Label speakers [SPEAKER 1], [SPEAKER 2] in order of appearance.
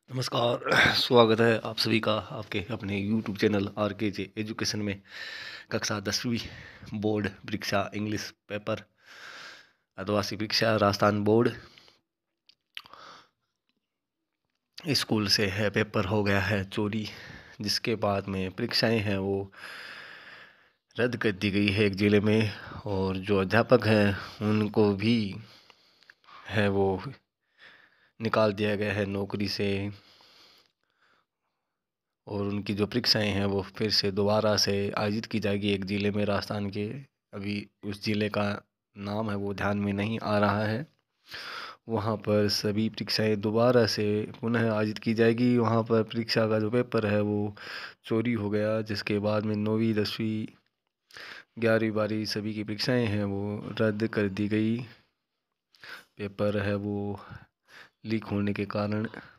[SPEAKER 1] नमस्कार। स्वागत है आप सभी का आपके अपने यूट्यूब चैनल RKJ एजुकेशन में। कक्षा 10वीं बोर्ड परीक्षा इंग्लिश पेपर अर्धवार्षिक परीक्षा राजस्थान बोर्ड स्कूल से है पेपर हो गया है चोरी, जिसके बाद में परीक्षाएं हैं वो रद्द कर दी गई है एक ज़िले में। और जो अध्यापक हैं उनको भी है वो निकाल दिया गया है नौकरी से। और उनकी जो परीक्षाएं हैं वो फिर से दोबारा से आयोजित की जाएगी एक ज़िले में राजस्थान के। अभी उस ज़िले का नाम है वो ध्यान में नहीं आ रहा है। वहाँ पर सभी परीक्षाएं दोबारा से पुनः आयोजित की जाएगी। वहाँ पर परीक्षा का जो पेपर है वो चोरी हो गया, जिसके बाद में 9वीं 10वीं 11वीं 12वीं सभी की परीक्षाएं हैं वो रद्द कर दी गई। पेपर है वो लीक होने के कारण